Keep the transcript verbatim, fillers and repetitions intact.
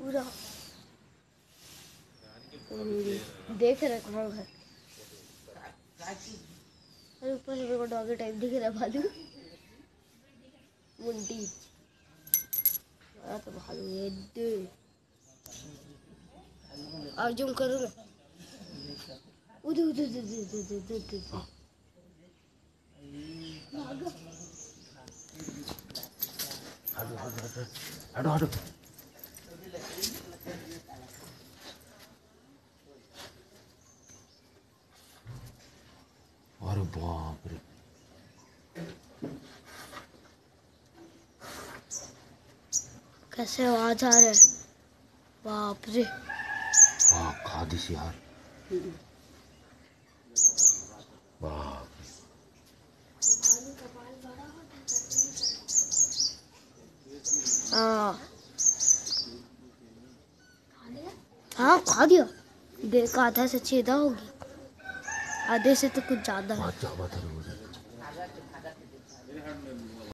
पूरा देख रहे कहाँ घर। अरे ऊपर से मेरे को डॉगी टाइप दिख रहा है भालू मुंडी। तो भालू ये दे अब जूम करो ना। उधर उधर उधर उधर उधर उधर हटो हटो हटो हटो। अरे बाप रे कैसे आवाज आ रहा है। बाप रे वाह खादी सी यार। बाप हाँ हाँ खा दिया। देख आधा से छेदा होगी आधे से तो कुछ ज्यादा है।